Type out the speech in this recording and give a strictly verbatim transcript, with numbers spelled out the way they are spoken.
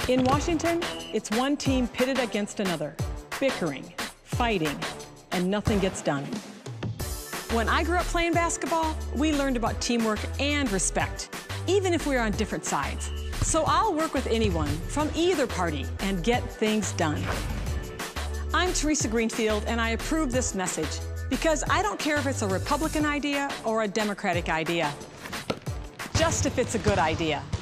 In Washington, it's one team pitted against another, bickering, fighting, and nothing gets done. When I grew up playing basketball, we learned about teamwork and respect, even if we were on different sides. So I'll work with anyone from either party and get things done. I'm Theresa Greenfield, and I approve this message because I don't care if it's a Republican idea or a Democratic idea, just if it's a good idea.